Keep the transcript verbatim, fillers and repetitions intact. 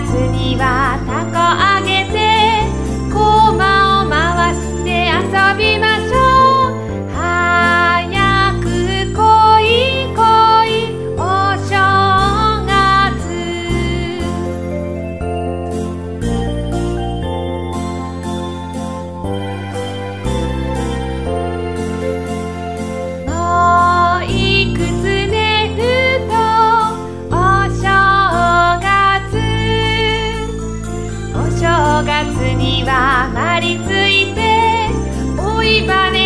月にはたこあげてこまを回して遊びましょう。早く来い来いお正月。もういくつ寝るとお正月。お正月にはまりついておいばね